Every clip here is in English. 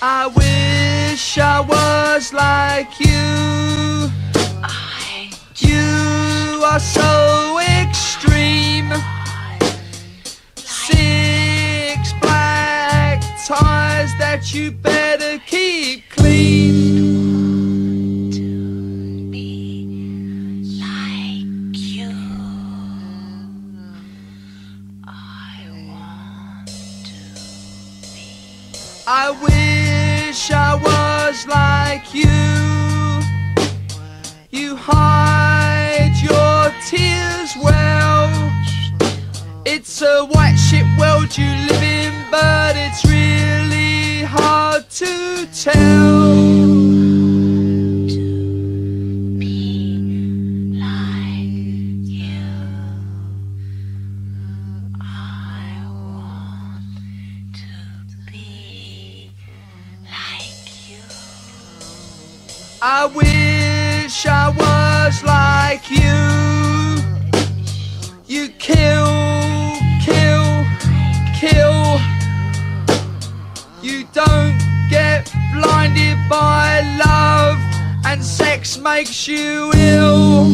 I wish I was like you. You are so extreme. 6 black ties that you better keep clean. I wish I was like you. You hide your tears well. It's a white shit world you live in, but it's really hard to tell. I wish I was like you. You kill, kill, kill. You don't get blinded by love, and sex makes you ill.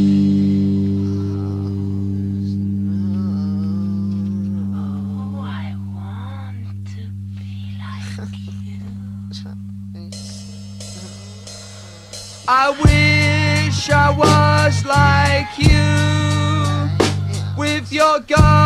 I wish I was like you, with your God.